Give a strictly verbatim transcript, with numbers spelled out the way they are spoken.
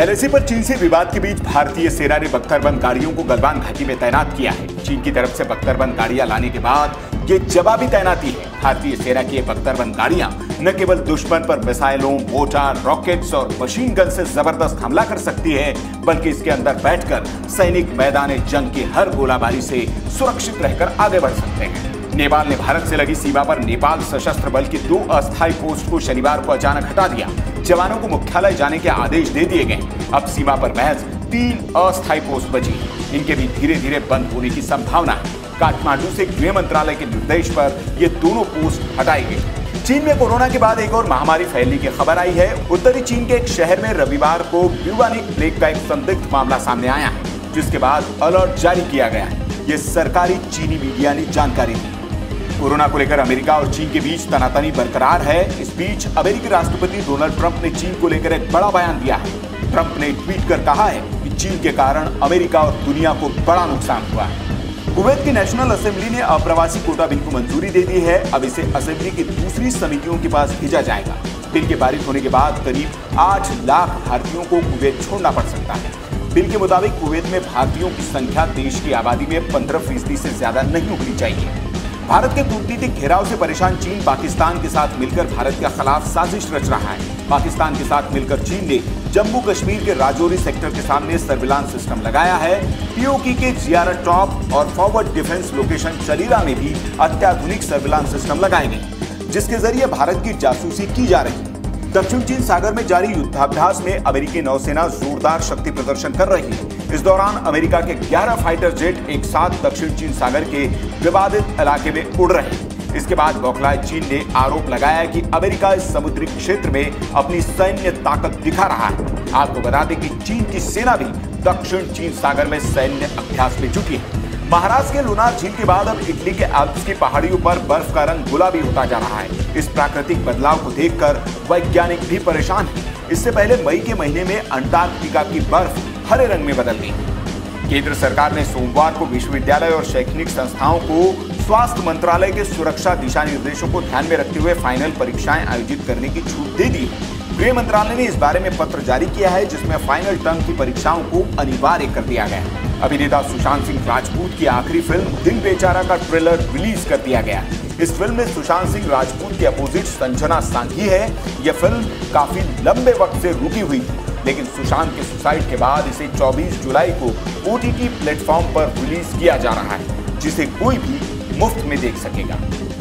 LAC पर चीन से विवाद के बीच भारतीय सेना ने बख्तरबंद गाड़ियों को गलवान घाटी में तैनात किया है। चीन की तरफ से बख्तरबंद गाड़ियां लाने के बाद ये जवाबी तैनाती है। भारतीय सेना की ये बख्तरबंद गाड़ियां न केवल दुश्मन पर मिसाइलों, मोर्टार, रॉकेट्स और मशीन गन से जबरदस्त हमला कर सकती है, बल्कि इसके अंदर बैठकर सैनिक मैदान जंग की हर गोलाबारी से सुरक्षित रहकर आगे बढ़ सकते हैं। नेपाल ने भारत से लगी सीमा पर नेपाल सशस्त्र बल की दो अस्थायी पोस्ट को शनिवार को अचानक हटा दिया। जवानों को मुख्यालय जाने के आदेश दे दिए गए। अब सीमा पर महज तीन अस्थायी पोस्ट बची। इनके भी धीरे धीरे बंद होने की संभावना है। काठमांडू से गृह मंत्रालय के निर्देश पर ये दोनों पोस्ट हटाई गई। चीन में कोरोना के बाद एक और महामारी फैलने की खबर आई है। उत्तरी चीन के एक शहर में रविवार को ब्यूबानिक प्लेग का एक संदिग्ध मामला सामने आया है, जिसके बाद अलर्ट जारी किया गया है। ये सरकारी चीनी मीडिया ने जानकारी दी। कोरोना को लेकर अमेरिका और चीन के बीच तनातनी बरकरार है। इस बीच अमेरिकी राष्ट्रपति डोनाल्ड ट्रंप ने चीन को लेकर एक बड़ा बयान दिया है। ट्रंप ने ट्वीट कर कहा है कि चीन के कारण अमेरिका और दुनिया को बड़ा नुकसान हुआ है। कुवैत की नेशनल असेंबली ने अप्रवासी कोटा बिल को मंजूरी दे दी है। अब इसे असेंबली की दूसरी समितियों के पास भेजा जाएगा। बिल के पारित होने के बाद करीब आठ लाख भारतीयों को कुवैत छोड़ना पड़ सकता है। बिल के मुताबिक कुवैत में भारतीयों की संख्या देश की आबादी में पंद्रह फीसदी से ज्यादा नहीं होनी चाहिए। भारत के कूटनीतिक घेराव से परेशान चीन पाकिस्तान के साथ मिलकर भारत के खिलाफ साजिश रच रहा है। पाकिस्तान के साथ मिलकर चीन ने जम्मू कश्मीर के राजौरी सेक्टर के सामने सर्विलांस सिस्टम लगाया है। पीओके के जियारत टॉप और फॉरवर्ड डिफेंस लोकेशन चलीरा में भी अत्याधुनिक सर्विलांस सिस्टम लगाए गए, जिसके जरिए भारत की जासूसी की जा रही है। दक्षिण चीन सागर में जारी युद्धाभ्यास में अमेरिकी नौसेना जोरदार शक्ति प्रदर्शन कर रही है। इस दौरान अमेरिका के ग्यारह फाइटर जेट एक साथ दक्षिण चीन सागर के विवादित इलाके में उड़ रहे हैं। इसके बाद बौखलाए चीन ने आरोप लगाया कि अमेरिका इस समुद्री क्षेत्र में अपनी सैन्य ताकत दिखा रहा है। आपको बता दें कि चीन की सेना भी दक्षिण चीन सागर में सैन्य अभ्यास में जुटी है। महाराष्ट्र के लुनार झील के बाद अब इटली के एल्प्स की पहाड़ियों पर बर्फ का रंग गुलाबी होता जा रहा है। इस प्राकृतिक बदलाव को देखकर वैज्ञानिक भी परेशान हैं। इससे पहले मई के महीने में अंटार्कटिका की बर्फ हरे रंग में बदल गई। केंद्र सरकार ने सोमवार को विश्वविद्यालय और शैक्षणिक संस्थाओं को स्वास्थ्य मंत्रालय के सुरक्षा दिशा निर्देशों को ध्यान में रखते हुए फाइनल परीक्षाएं आयोजित करने की छूट दे दी। गृह मंत्रालय ने इस बारे में पत्र जारी किया है, जिसमें फाइनल टर्म की परीक्षाओं को अनिवार्य कर दिया गया है। अभिनेता सुशांत सिंह राजपूत की आखिरी फिल्म दिल बेचारा का ट्रेलर रिलीज कर दिया गया। इस फिल्म में सुशांत सिंह राजपूत के अपोजिट संजना सांघी है। यह फिल्म काफी लंबे वक्त से रुकी हुई थी, लेकिन सुशांत के सुसाइड के बाद इसे चौबीस जुलाई को ओटीटी प्लेटफॉर्म पर रिलीज किया जा रहा है, जिसे कोई भी मुफ्त में देख सकेगा।